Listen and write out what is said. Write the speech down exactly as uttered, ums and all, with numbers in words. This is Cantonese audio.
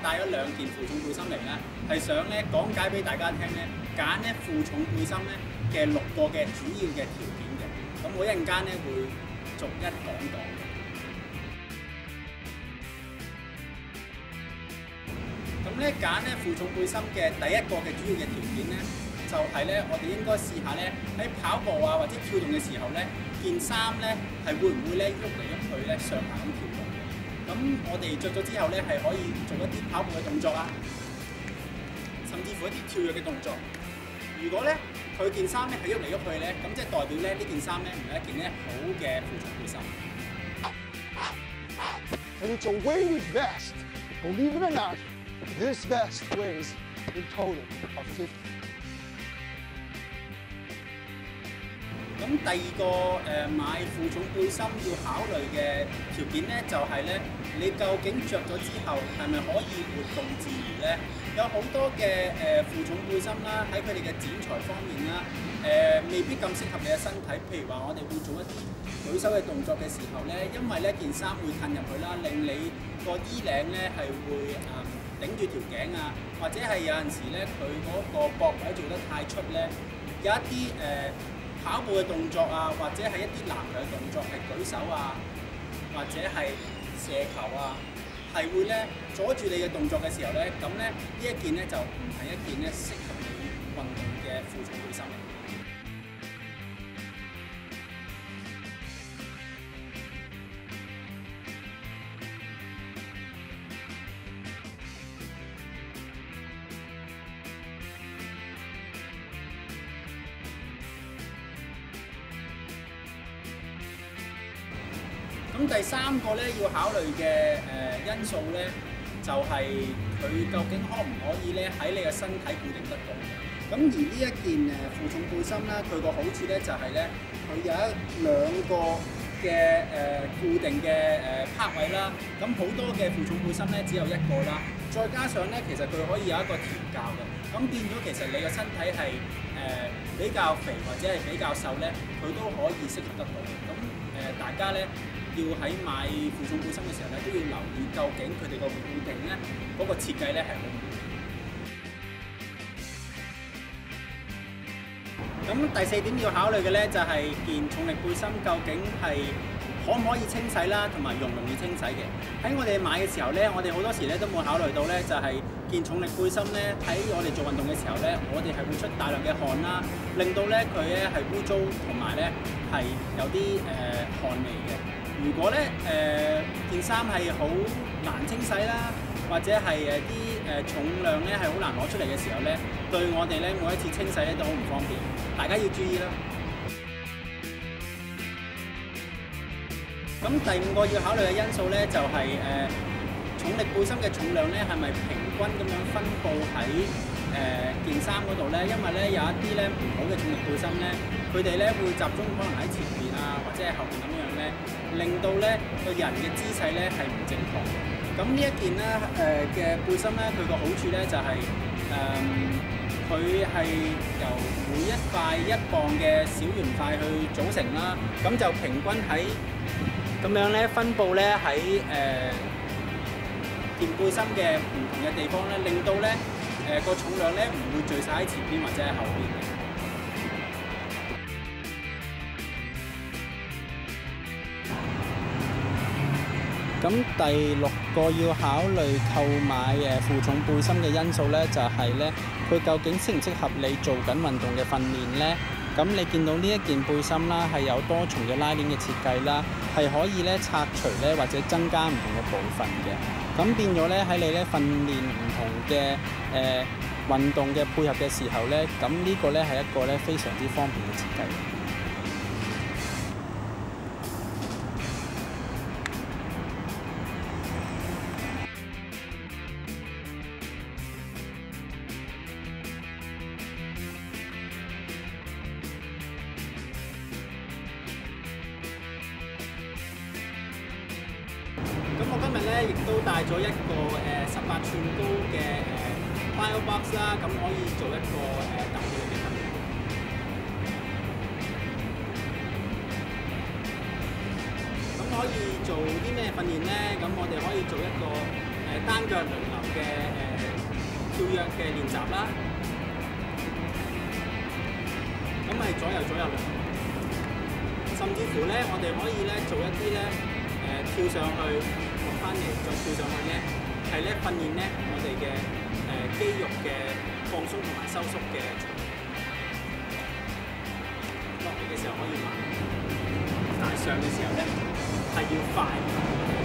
帶咗兩件負重背心嚟咧，係想咧講解俾大家聽咧，揀咧負重背心咧嘅六個嘅主要嘅條件嘅。咁我一陣間咧會逐一講講嘅。咁咧揀咧負重背心嘅第一個嘅主要嘅條件咧，就係咧我哋應該試下咧喺跑步啊或者跳動嘅時候咧，件衫咧係會唔會咧喐嚟喐去咧上下咁跳動嘅。咁我哋着咗之後咧係可以做一啲跑步嘅動作啊，甚至乎一啲跳躍嘅動作。如果咧佢件衫咧係喐嚟喐去咧，咁即係代表咧呢件衫咧唔係一件咧好嘅負重背心。 And it's a weighted vest. Believe it or not, this vest weighs in total of fifty. 咁第二個誒、呃、買負重背心要考慮嘅條件咧，就係、是、咧你究竟着咗之後係咪可以活動自如咧？有好多嘅誒負重背心啦，喺佢哋嘅剪裁方面啦，誒、呃、未必咁適合你嘅身體。譬如話我哋會做一啲舉手嘅動作嘅時候咧，因為呢件衫會褪入去啦，令你個衣領咧係會誒、呃、頂住條頸啊，或者係有陣時咧佢嗰個膊位做得太出咧，有一啲誒、呃跑步嘅動作啊，或者係一啲籃球嘅動作，係舉手啊，或者係射球啊，係會咧阻住你嘅動作嘅時候咧，咁咧呢一件咧就唔係一件咧適合你運動嘅負重背心嚟。咁第三個咧要考慮嘅誒、呃、因素咧，就係、是、佢究竟可唔可以咧喺你嘅身體固定得到嘅。咁而呢一件誒負重背心啦，佢個好處咧就係咧，佢有一兩個嘅誒、呃、固定嘅誒拍位啦。咁好多嘅負重背心咧只有一個啦，再加上咧其實佢可以有一個調校嘅。咁變咗其實你個身體係誒、呃、比較肥或者係比較瘦咧，佢都可以適合得到嘅。咁誒、呃、大家咧，要喺買負重背心嘅時候咧，都要留意究竟佢哋個固定咧嗰個設計咧係好唔好。咁第四點要考慮嘅咧，就係件重力背心究竟係可唔可以清洗啦，同埋容唔容易清洗嘅。喺我哋買嘅時候咧，我哋好多時咧都冇考慮到咧，就係件重力背心咧喺我哋做運動嘅時候咧，我哋係會出大量嘅汗啦，令到咧佢咧係污糟，同埋咧係有啲誒、呃、汗味嘅。如果咧誒、呃、件衫係好難清洗啦，或者係誒啲誒重量咧係好難攞出嚟嘅時候咧，對我哋咧每一次清洗咧都好唔方便，大家要注意啦。咁第五個要考慮嘅因素咧就係、是、誒、呃、重力背心嘅重量咧係咪平均咁樣分佈喺誒、呃、件衫嗰度咧？因為咧有一啲咧唔好嘅重力背心咧，佢哋咧會集中可能喺前邊啊，或者係後邊咁樣咧，令到咧個人嘅姿勢咧係唔正確嘅。咁呢一件咧誒嘅背心咧，佢個好處咧就係誒佢係由每一塊一磅嘅小圓塊去組成啦，咁就平均喺咁樣咧分佈咧喺誒件背心嘅唔同嘅地方咧，令到咧誒個重量咧唔會聚晒喺前邊或者喺後邊嘅。咁第六個要考慮購買誒負重背心嘅因素咧，就係咧佢究竟適唔適合你做緊運動嘅訓練咧？咁你見到呢一件背心啦，係有多重嘅拉鏈嘅設計啦，係可以咧拆除咧或者增加唔同嘅部分嘅。咁變咗咧喺你咧訓練唔同嘅誒運動嘅配合嘅時候咧，咁呢個咧係一個咧非常之方便嘅設計。咁我今日咧亦都帶咗一個誒十八寸高嘅誒 Bio Box 啦，咁可以做一個誒特別嘅訓練。咁可以做啲咩訓練咧？咁我哋可以做一個誒誒單腳輪流嘅誒跳躍嘅練習啦。咁係左右左右輪流，甚至乎咧，我哋可以咧做一啲咧誒跳上去落翻嚟，再跳上去咧，係咧訓練咧我哋嘅誒肌肉嘅放鬆同埋收縮嘅循環。落嚟嘅時候可以慢，但係上嘅時候咧係要快。